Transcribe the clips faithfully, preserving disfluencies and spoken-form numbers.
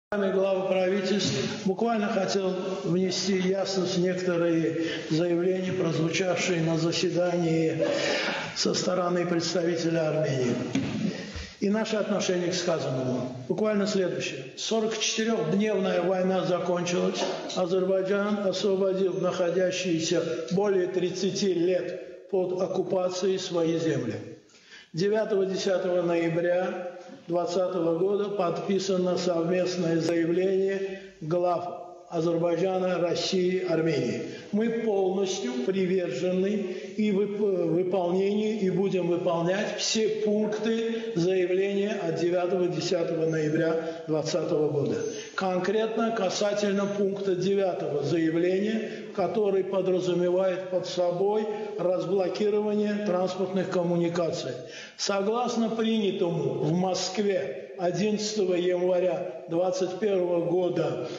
Главы правительств, буквально хотел внести ясность в некоторые заявления, прозвучавшие на заседании со стороны представителя Армении. И наше отношение к сказанному. Буквально следующее. сорокачетырёхдневная война закончилась. Азербайджан освободил находящиеся более тридцати лет под оккупацией свои земли. девятого-десятого ноября две тысячи двадцатого года подписано совместное заявление глав Азербайджана, России, Армении. Мы полностью привержены и выполнению и будем выполнять все пункты заявления от девятого-десятого ноября две тысячи двадцатого года. Конкретно касательно пункта девятого заявления, который подразумевает под собой разблокирование транспортных коммуникаций. Согласно принятому в Москве одиннадцатого января две тысячи двадцать первого года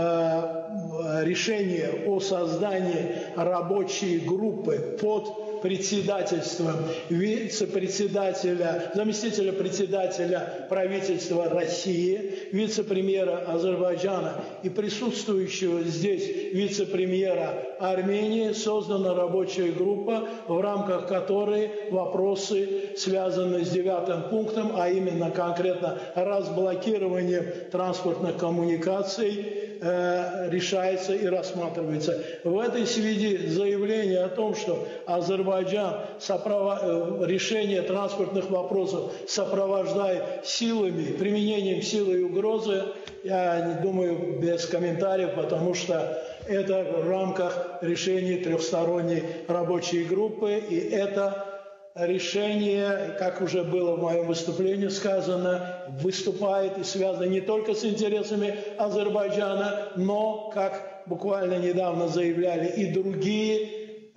э, решение о создании рабочей группы под председательством вице-председателя, заместителя председателя правительства России, вице-премьера Азербайджана и присутствующего здесь вице-премьера Армении, создана рабочая группа, в рамках которой вопросы, связанные с девятым пунктом, а именно конкретно разблокированием транспортных коммуникаций, э, решается и рассматривается. В этой связи заявление о том, что Азербайджан сопров... решение транспортных вопросов сопровождает силами, применением силы и угрозы, я не думаю, без комментариев, потому что это в рамках решений трехсторонней рабочей группы, и это решение, как уже было в моем выступлении сказано, выступает и связано не только с интересами Азербайджана, но, как буквально недавно заявляли и другие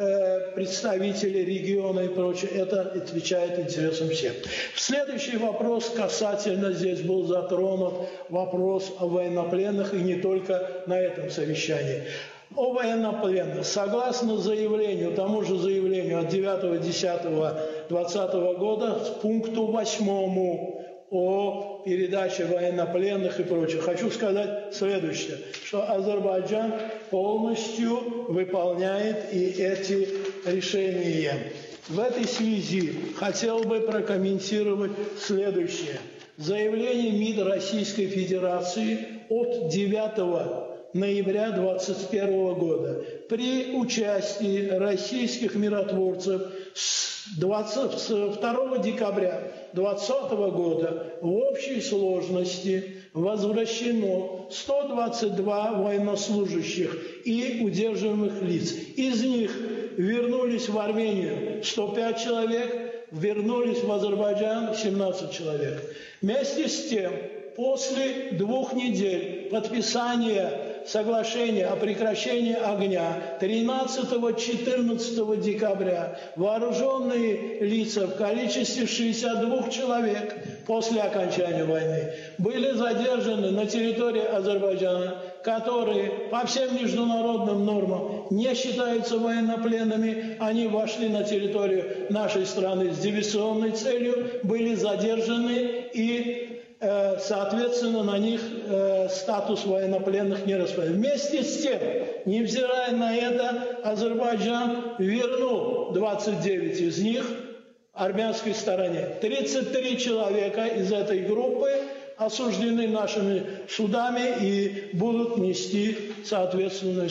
э, представители региона и прочее, это отвечает интересам всех. Следующий вопрос касательно, здесь был затронут вопрос о военнопленных, и не только на этом совещании. О военнопленных. Согласно заявлению, тому же заявлению от девятого-десятого двадцатого года, пункту восьмому о передаче военнопленных и прочее, хочу сказать следующее, что Азербайджан полностью выполняет и эти решения. В этой связи хотел бы прокомментировать следующее. Заявление МИД Российской Федерации от девятого ноября две тысячи двадцать первого года. При участии российских миротворцев с второго декабря две тысячи двадцатого года в общей сложности возвращено сто двадцать два военнослужащих и удерживаемых лиц. Из них вернулись в Армению сто пять человек, вернулись в Азербайджан семнадцать человек. Вместе с тем, после двух недель подписания соглашения о прекращении огня тринадцатого-четырнадцатого декабря вооруженные лица в количестве шестидесяти двух человек после окончания войны были задержаны на территории Азербайджана, которые по всем международным нормам не считаются военнопленными. Они вошли на территорию нашей страны с диверсионной целью, были задержаны и соответственно, на них э, статус военнопленных не распространяется. Вместе с тем, невзирая на это, Азербайджан вернул двадцать девять из них армянской стороне. тридцать три человека из этой группы осуждены нашими судами и будут нести соответственную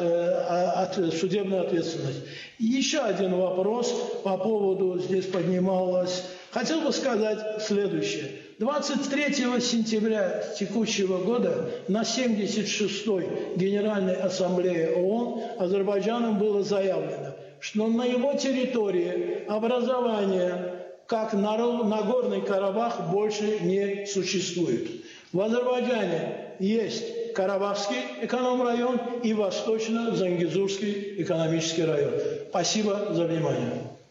судебную ответственность. Еще один вопрос по поводу, здесь поднималось, хотел бы сказать следующее. двадцать третьего сентября текущего года на семьдесят шестой Генеральной Ассамблее ООН Азербайджаном было заявлено, что на его территории образование, как Нагорный Карабах, больше не существует. В Азербайджане есть Карабахский экономрайон и Восточно-Зангезурский экономический район. Спасибо за внимание.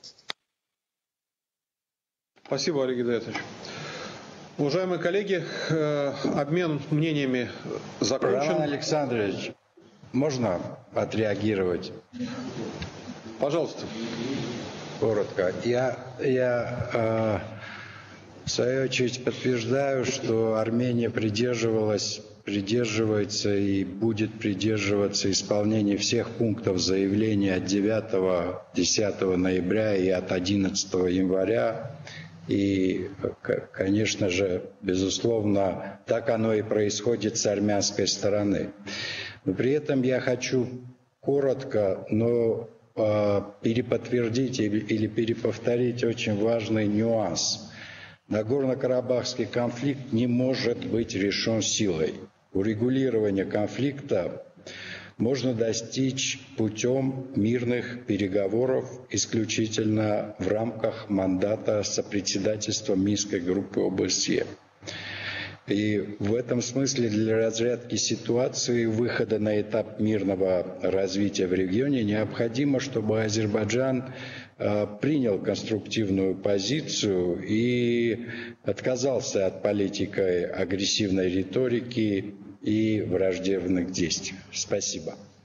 Спасибо, Олег Гидеятович. Уважаемые коллеги, обмен мнениями закончен. Роман Александрович, можно отреагировать? Пожалуйста. Коротко. Я, я э, в свою очередь подтверждаю, что Армения придерживалась придерживается и будет придерживаться исполнения всех пунктов заявления от девятого-десятого ноября и от одиннадцатого января. И, конечно же, безусловно, так оно и происходит с армянской стороны. Но при этом я хочу коротко, но э, переподтвердить или, или переповторить очень важный нюанс. Нагорно-Карабахский конфликт не может быть решен силой. Урегулирование конфликта можно достичь путем мирных переговоров исключительно в рамках мандата сопредседательства Минской группы ОБСЕ. И в этом смысле для разрядки ситуации и выхода на этап мирного развития в регионе необходимо, чтобы Азербайджан э, принял конструктивную позицию и отказался от политики агрессивной риторики и враждебных действий. Спасибо.